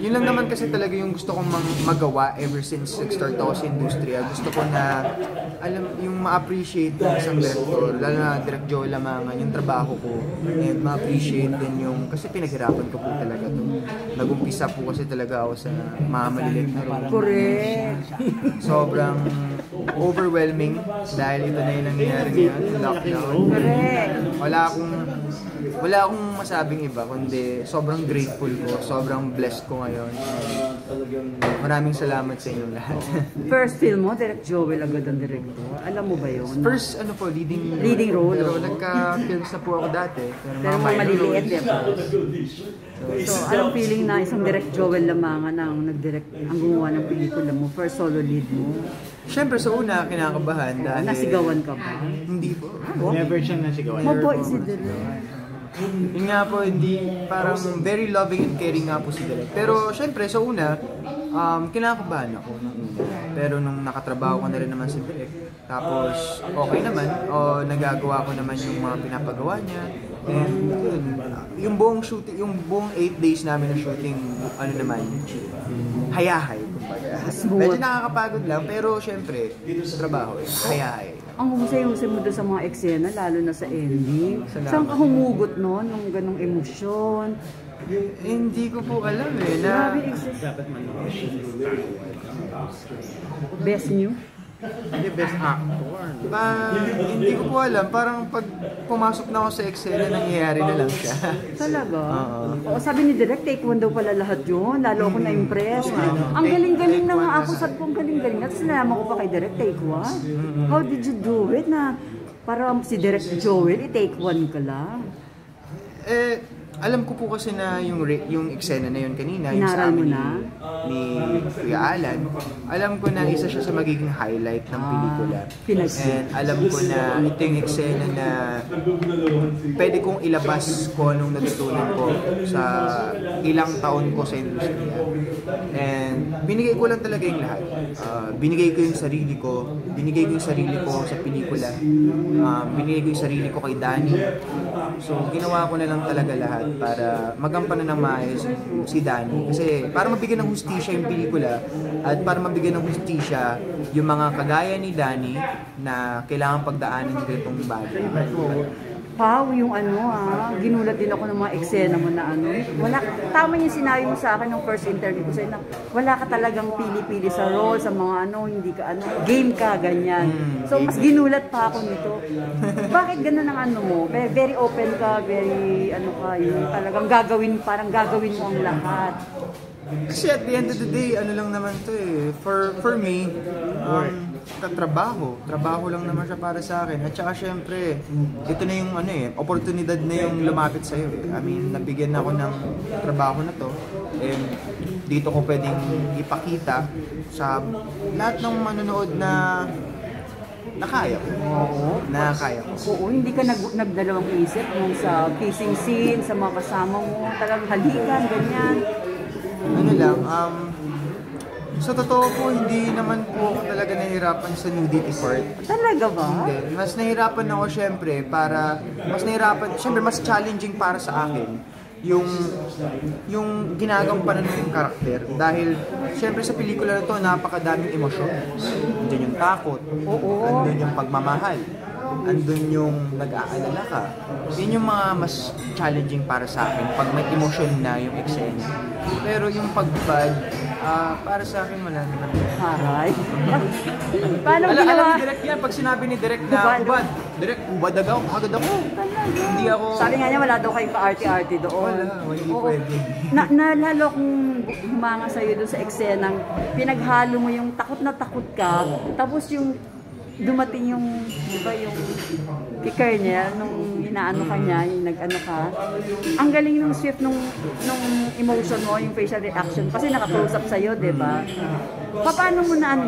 Yun lang naman kasi talaga yung gusto kong magawa ever since nag-start ako sa industriya. Gusto ko na, yung ma-appreciate ng isang director, lalo na Direk Joel Lamangan, yung trabaho ko. And ma-appreciate din yung, kasi pinaghirapan ko po talaga to. Nag-umpisa po kasi talaga ako sa mamalilit na role. Correct. Sobrang overwhelming dahil ito na yung nangyayari ngayon, lockdown. Correct. Wala akong masabing iba, kundi sobrang grateful ko, sobrang blessed ko ngayon. Maraming salamat sa inyong lahat. First film mo, Direk Joel agad ang director. Alam mo ba yun? First, leading role. Pero nagka-films na po ako dati. Pero mga maliliit, di ba? So, anong feeling na isang Direk Joel Lamangan ang nag-direct, ang gumawa ng pelikula mo, first solo lead mo? Siyempre, sa una, kinakabahan dahil... Nasigawan ka ba? Hindi po. Never siyang nasigawan. Mabait si Direk. Yun nga po, hindi, parang very loving and caring nga po si Direk. Pero syempre, sa una, kinakabahan ako nung una. Pero nung nakatrabaho ko na rin naman si Direk, tapos okay naman, nagagawa ko naman yung mga pinapagawa niya. And yun, yung buong shooting, yung buong 8 days namin na shooting, hayahay. Medyo nakakapagod lang, pero syempre, sa trabaho, hayahay. Ang husay-husay mo doon sa mga eksena, lalo na sa ending. Saan ka humugot noon, nung ganong emosyon? Hindi ko po alam Grabe, dapat best new? Hindi, best actor. Hindi ko po alam. Parang pag pumasok na ako sa eksena, nangyayari na lang siya. Talaga? Oo, sabi ni Direk, take one daw pala lahat yun. Lalo ako na-impress. Ang galing-galing na nga ako. Sabi ko, ang galing-galing na. Tapos nalaman ko pa kay Direk, take one. How did you do it na para si Direk Joel, i-take one ka lang? Alam ko po kasi na yung eksena na yun kanina, yung Inaral sa amin mo ni Kuya Alan, alam ko na isa siya sa magiging highlight ng pelikula. And alam ko na ito yung eksena na pwede kong ilabas ko anong natutunan ko sa ilang taon ko sa industriya. And binigay ko lang talaga yung lahat. Binigay ko yung sarili ko, binigay ko yung sarili ko sa pelikula, binigay ko yung sarili ko kay Danny. So ginawa ko na lang talaga lahat para magampanan ng maayos si Danny. Kasi para mabigyan ng hustisya yung pelikula at para mabigyan ng hustisya yung mga kagaya ni Danny na kailangan pagdaanan ng ganitong bagay. Pao, yung ginulat din ako ng mga eksena mo na tama yung sinabi mo sa akin ng first interview ko sa'yo na wala ka talagang pili-pili sa role, sa mga hindi ka game ka, ganyan. So, mas ginulat pa ako nito. Bakit ganun ang mo? Very open ka, very yung talagang parang gagawin mo ang lahat. Kasi at the end of the day, lang naman to for me, trabaho lang naman siya para sa akin. At saka syempre, ito na yung oportunidad na yung lumapit sa'yo. I mean, nabigyan ako ng trabaho na to. And dito ko pwedeng ipakita sa lahat ng manonood na kaya ko. Kaya ko. Oo, hindi ka nagdalawang isip nung sa kissing scene, sa mga kasama mo, talagang halikan, ganyan. Sa totoo po, hindi naman po ako talaga nahihirapan sa nudity part. Talaga ba? Hindi. Mas nahihirapan ako syempre mas challenging para sa akin yung ginagampanan ng karakter. Dahil syempre sa pelikula na to, napakadaming emosyon. Andun yung takot, andun yung pagmamahal, andun yung nag-aalala ka. Yun yung mga mas challenging para sa akin pag may emotion na yung eksena. Pero yung pagbad, para sa akin wala naman. Haray. Paano ginawa? Alam ni Direk yan, pag sinabi ni Direk na ubad, Direk, ubad agad ako. Hindi ako... Sabi nga niya, wala daw kayong ka-arty-arty doon. Hindi pwede. Nalalo kong humanga sa'yo doon sa eksenang pinaghalo mo yung takot na takot ka, tapos yung dumating yung, di ba, yung kicker niya, nung inaano ka niya, yung nag-ano ka. Ang galing ng swift nung emotion mo, yung facial reaction, kasi naka-close up sa'yo, di ba? Paano mo na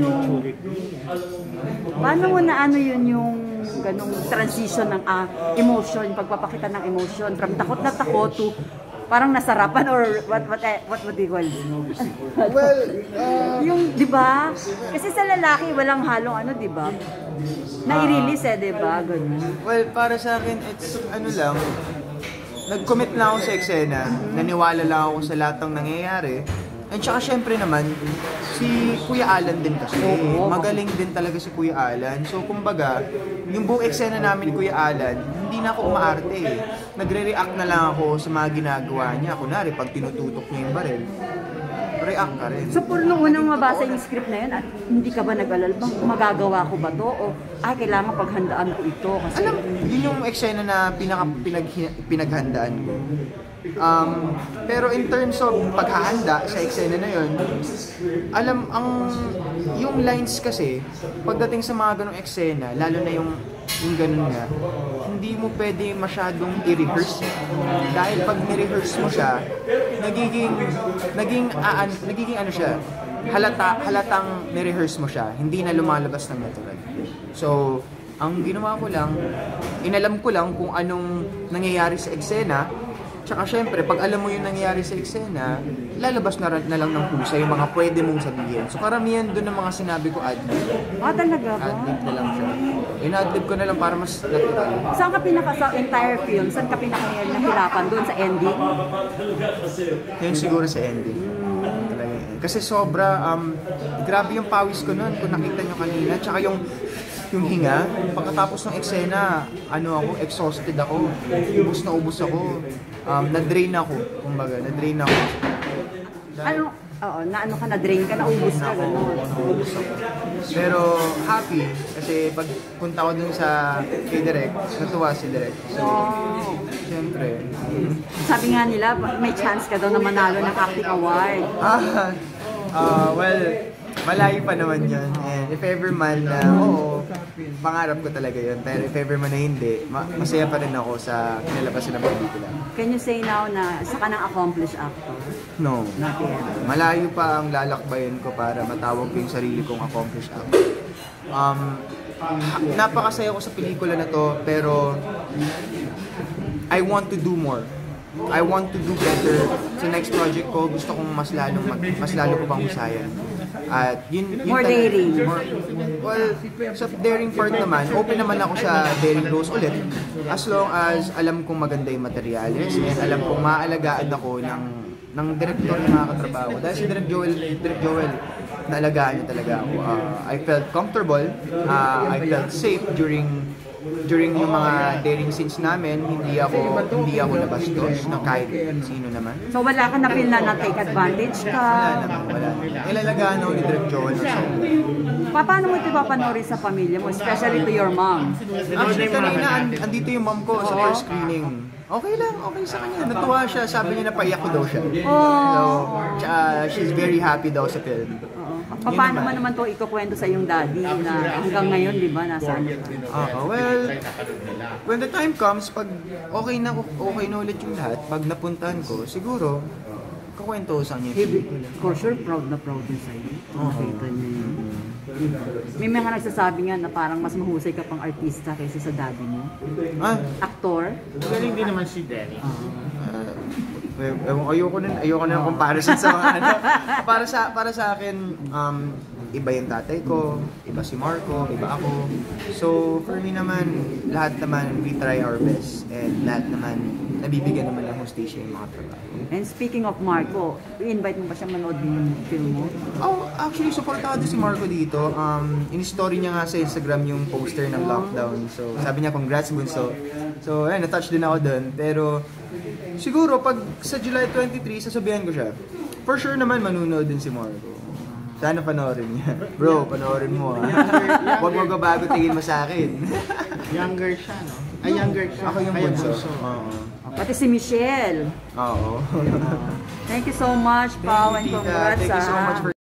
paano mo na yun yung ganong transition ng emotion, yung pagpapakita ng emotion, from takot na takot to parang nasarapan or what would you call? Well, yung 'di ba? Kasi sa lalaki walang halong di ba? Na i-release di ba? Ganun. Well, para sa akin it's nag-commit lang ako sa eksena, naniwala lang ako sa lahat ng nangyayari. And saka syempre naman, si Kuya Alan din kasi. Magaling din talaga si Kuya Alan. So kumbaga, yung buong eksena namin ni Kuya Alan, hindi na ako umaarte eh. Nagre-react na lang ako sa mga ginagawa niya. Kunwari, pag tinututok niya yung baril, react ka rin. So, nung unang mabasa yung script na yun, at hindi ka ba nag-alala bang magagawa ko ba to? O, kailangan paghandaan ko ito. Kasi... Alam, yun yung eksena na pinaghandaan ko. Pero in terms of paghahanda sa eksena na yun, yung lines kasi, pagdating sa mga ganong eksena, lalo na yung ganun nga, hindi mo pwede masyadong i-rehearse. Dahil pag ni-rehearse mo siya, naging ano siya, halatang ni-rehearse mo siya, hindi na lumalabas ng natural. So, ang ginawa ko lang, inalam ko lang kung anong nangyayari sa eksena. Tsaka syempre, pag alam mo yung nangyayari sa eksena, lalabas na lang ng pusa yung mga pwede mong sabihin. So karamihan doon ng mga sinabi ko ad-lib. Talaga ba? Ad-lib na lang siya. In-ad-lib ko na lang para mas natural. Saan ka sa entire film, saan ka nahirapan? Doon sa ending? Yun siguro sa ending. Kasi sobra, grabe yung pawis ko noon kung nakita nyo kanina. Tsaka yung hinga, pagkatapos ng eksena, ako, exhausted ako. Ubus ako. Na-drain ako, kumbaga, na-drain ako. Na-drain ka, naubos ka, gano'n. Naubos ako. Pero happy, kasi pag punta ko dun kay Direk, natuwa si Direk. So, siyempre. Sabi nga nila, may chance ka daw na manalo ng acting award. Well, malayo pa naman yun. And if ever man na, pangarap ko talaga yun. Pero if ever man na hindi, masaya pa rin ako sa kinalabasan ng pelikula. Can you say now na isa ka ng accomplished actor? No. Not yet. Malayo pa ang lalakbayin ko para matawag ko yung sarili kong accomplished actor. Napakasaya ko sa pelikula na to, pero I want to do more. I want to do better sa next project ko. Gusto kong mas lalo ko pang husayan. At yun more daring. Well, sa daring part naman, open naman ako sa daring roles ulit. As long as alam kong maganda yung materials and alam kong maaalagaan ako ng director na mga katrabaho. Dahil si Direk Joel, naalagaan niya talaga ako. I felt comfortable. I felt safe during yung mga daring scenes namin. Hindi ako nabastos ng kahit sino naman. So wala ka na feel na take advantage ka? Wala. Ilalagaan ako ni Direk Joel. Paano mo ito papanorin sa pamilya mo? Especially to your mom? Actually, kanina andito yung mom ko sa first screening. Okay lang, okay sa kanya. Natuwa siya, sabi niya napaiyak ko daw siya. So, she's very happy daw sa film. Paano naman to ikukwento sa iyong daddy na hanggang ngayon, di ba, nasaan ka? Well, when the time comes, pag okay na ulit yung lahat, pag napuntahan ko, siguro, kukwento sa kanya. For sure, proud na proud din sa'yo. Nakita niya yun. May mga nagsasabi nga na parang mas mahusay ka pang artista kaysa sa daddy mo. Aktor. Galing din naman si Danny. Ayoko na ng comparison sa mga para sa akin, iba yung tatay ko, iba si Marco, iba ako. So for me naman, lahat naman we try our best and lahat naman nabibigyan naman ng hustisya yung mga trabaho. And speaking of Marco, i-invite mo ba siya manood ng film mo? Actually, supportado si Marco dito. In-story niya nga sa Instagram yung poster ng lockdown. So, sabi niya, congrats, Bunso. So, na-touch din ako dun. Pero, siguro, pag sa July 23, sasabihan ko siya. For sure naman, manunood din si Marco. Sana panoorin niya. Bro, panoorin mo Huwag mo bago tingin mo sa akin. Younger siya, no? Younger ka. Ako yung bunso. Pati si Michelle. Oo. Thank you so much, Pao, and congrats. Thank you so much for